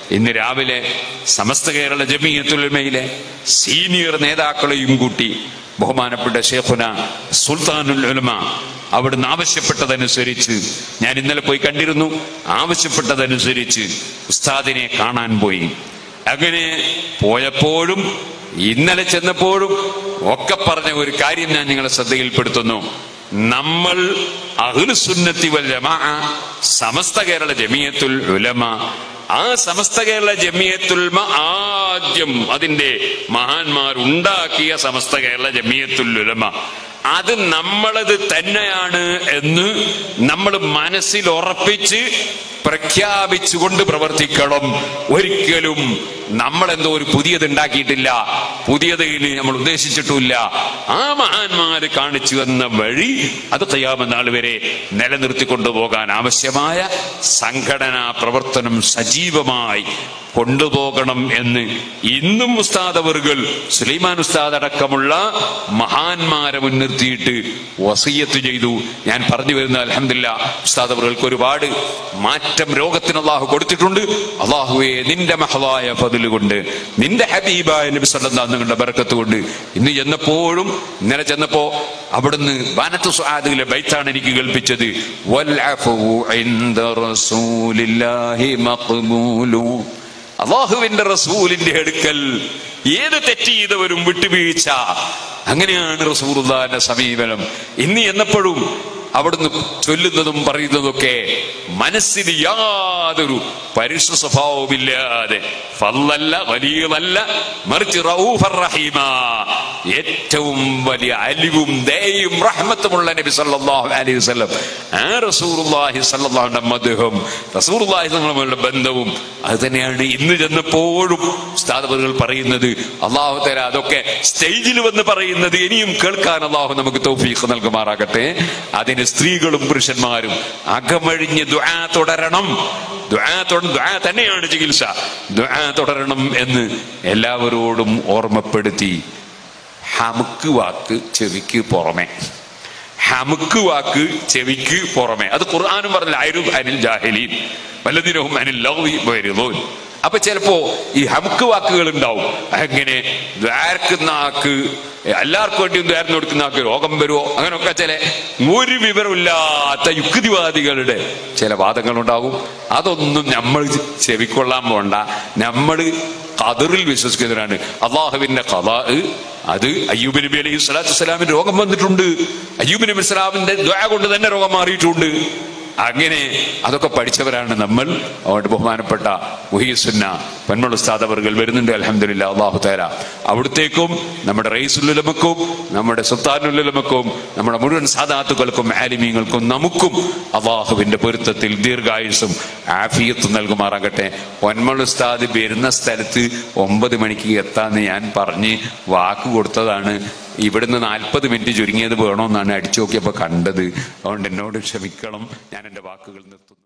ഇന്ന് രാവിലെ സമസ്ത കേരള ജമിയത്തുൽ ഉലമയിലെ സീനിയർ നേതാക്കളെയും കൂട്ടി ബഹുമാനപ്പെട്ട ശൈഖുന സുൽത്താനുൽ ഉലമ അവിടുന്ന് ആവശ്യപ്പെട്ടതനുസരിച്ച്, ഞാൻ ഇന്നലെ പോയി കണ്ടിരുന്നു, ആവശ്യപ്പെട്ടതനുസരിച്ച് ഉസ്താദിനെ കാണാൻ പോയി. അങ്ങനെ പോയപ്പോഴും ഇന്നലെ ചെന്നപ്പോഴും ഒക്കെ പറഞ്ഞ ഒരു കാര്യം ഞാൻ നിങ്ങളെ ശ്രദ്ധയിൽപ്പെടുത്തുന്നു. നമ്മൾ അഹ്ലുസുന്നത്തി വൽ ജമാഅ സമസ്ത കേരള ജമിയത്തുൽ ഉലമ, ആ സമസ്ത കേരള ജമിയത്തുൽ ഉലമ ആദ്യം അതിന്റെ മഹാന്മാർ ഉണ്ടാക്കിയ സമസ്ത കേരള ജമിയത്തുൽ ഉലമ, അത് നമ്മളത് തന്നെയാണ് എന്ന് നമ്മൾ മനസ്സിൽ ഉറപ്പിച്ച് പ്രഖ്യാപിച്ചുകൊണ്ട് പ്രവർത്തിക്കണം. ഒരിക്കലും നമ്മളെന്തോ ഒരു പുതിയത് ഉണ്ടാക്കിയിട്ടില്ല, പുതിയത് നമ്മൾ ഉദ്ദേശിച്ചിട്ടില്ല. ആ മഹാന്മാര് കാണിച്ചു തന്ന വഴി അത് ഖിയാമത്ത് നാൾ വരെ നിലനിർത്തിക്കൊണ്ടുപോകാൻ ആവശ്യമായ സംഘടനാ പ്രവർത്തനം സജീവമായി കൊണ്ടുപോകണം എന്ന് ഇന്നും ഉസ്താദ് അവറുകൾ, സുലൈമാൻ ഉസ്താദ് അടക്കമുള്ള മഹാന്മാരെ മുൻനിർത്തിയിട്ട് വസിയ്യത്ത് ചെയ്തു. ഞാൻ പറഞ്ഞു വരുന്ന അൽഹംദുലില്ലാഹ് ഉസ്താദ് അവറുകൾക്ക് ഒരുപാട് മാറ്റം രോഗത്തിന് അള്ളാഹു കൊടുത്തിട്ടുണ്ട്. അള്ളാഹുവേ, നിന്റെ മഹളായ ഫദ്ല് കൊണ്ട്, നിന്റെ ഹബീബായ നബി സല്ലല്ലാഹു അലൈഹി വസല്ലം ബറക്കത്ത് കൊണ്ട് ഇന്ന് ചെന്നപ്പോഴും, ഇന്നലെ ചെന്നപ്പോ അവിടുന്ന് ബാനത്തു സുആദിലെ ബൈത്താണ് എനിക്ക് കേൾപ്പിച്ചത്. വൽ അഫു ഇൻദ റസൂലില്ലാഹി മഖ്ബൂലു, അള്ളാഹുവിന്റെ റസൂലിന്റെ അടുക്കൽ ഏത് തെറ്റ് ചെയ്തവരും വിട്ടുവീഴ്ച. അങ്ങനെയാണ് റസൂലുള്ളാഹിന്റെ സമീപനം. ഇന്ന് എന്നപ്പോഴും അവിടുന്ന് ചൊല്ലുന്നതും പറയുന്നതൊക്കെ മനസ്സിന് യാതൊരു പരുഷ സ്വഭാവമില്ലാതെ, ഫല്ലല്ല വലിയതല്ല, മറിച്ച് റഊഫർ റഹീമ, ഏറ്റവും വലിയ അലിവും ദയയും റഹ്മത്തുമുള്ള നബി സല്ലല്ലാഹു അലൈഹി വസല്ലം, ആ റസൂലുള്ളാഹി സല്ലല്ലാഹു അലൈഹി വസല്ലം, റസൂലുള്ളാഹി തങ്ങളുമായുള്ള ബന്ധവും അത് തന്നെയാണ്. ഇന്ന് ചെന്നപ്പോഴും ഉസ്താദ് അവറുകൾ പറയുന്നത്, അല്ലാഹു തആല അതൊക്കെ സ്റ്റേജിൽ വന്ന് പറയുന്നത് ഇനിയും കേൾക്കാൻ അല്ലാഹു നമുക്ക് തൗഫീഖ് നൽകുമാറാകട്ടെ. അതിന് സ്ത്രീകളും പുരുഷന്മാരും അകമഴിഞ്ഞ് ദുആ തുടരണം. ദുആ തന്നെയാണ് ചികിത്സ. ദുആ തുടരണം എന്ന് എല്ലാവരോടും ഓർമ്മപ്പെടുത്തി. ഹമുക്ക് വാക്ക് ചെവിക്ക് പുറമെ, ഹമുക്ക് വാക്ക് ചെവിക്ക് പുറമെ, അത് ഖുർആനും പറഞ്ഞില്ല, അയ്റുദ് അനിൽ ജാഹിലീൻ വല്ലദീനഹും അനിൽ ലഗ്വി മുഅ്രിദൂൻ. അപ്പൊ ചിലപ്പോ ഈ ഹമുക്ക് വാക്കുകൾ ഉണ്ടാവും. അങ്ങനെ ദ്വാരക്കുന്ന ആക്ക്, എല്ലാവർക്കും വേണ്ടിയും ദ്വാരം കൊടുക്കുന്ന ആൾക്ക് രോഗം വരുമോ, അങ്ങനെയൊക്കെ ചില ഒരു വിവരമില്ലാത്ത യുക്തിവാദികളുടെ ചില വാദങ്ങളുണ്ടാകും. അതൊന്നും നമ്മൾ ചെവിക്കൊള്ളാൻ പോണ്ട. നമ്മൾ ഖദറിൽ വിശ്വസിക്കുന്നവരാണ്. അള്ളാഹുവിന്റെ ഖദാ, അത് അയ്യൂബ് നബി അലൈഹി സ്വലാത്തു വസ്സലാമിന് രോഗം വന്നിട്ടുണ്ട്. അയ്യൂബ് നബി സ്വലാമിന്റെ ദുആ കൊണ്ട് തന്നെ രോഗം മാറിയിട്ടുണ്ട്. അങ്ങനെ അതൊക്കെ പഠിച്ചവരാണ് നമ്മൾ. അതുകൊണ്ട് ബഹുമാനപ്പെട്ട മുഹീസുന്ന പൊന്മൾ ഉസ്താദ് അവറുകൾ വരുന്നുണ്ട്. അൽഹംദുലില്ലാഹ്, അല്ലാഹു തആല അവിടത്തേക്കും നമ്മുടെ റഈസുൽ ഉലമക്കും നമ്മുടെ സുൽത്താനുൽ ഉലമക്കും നമ്മുടെ മുഴുവൻ സാദാത്തുകൾക്കും ആലിമീങ്ങൾക്കും നമുക്കും അല്ലാഹുവിന്റെ പൊരുത്തത്തിൽ ദീർഘായുസ്സും ആഫിയത്തും നൽകുമാറാകട്ടെ. പൊന്മൾ ഉസ്താദ് വരുന്ന സ്ഥലത്ത് 9 മണിക്ക് എത്താന്ന് ഞാൻ പറഞ്ഞ് വാക്ക് കൊടുത്തതാണ്. ഇവിടുന്ന് 40 മിനിറ്റ് ചുരുങ്ങിയത് വേണമെന്നാണ് അടിച്ചു നോക്കിയപ്പോൾ കണ്ടത്. അതുകൊണ്ട് എന്നോട് ക്ഷമിക്കണം, ഞാൻ എൻ്റെ വാക്കുകൾ നിർത്തുന്നു.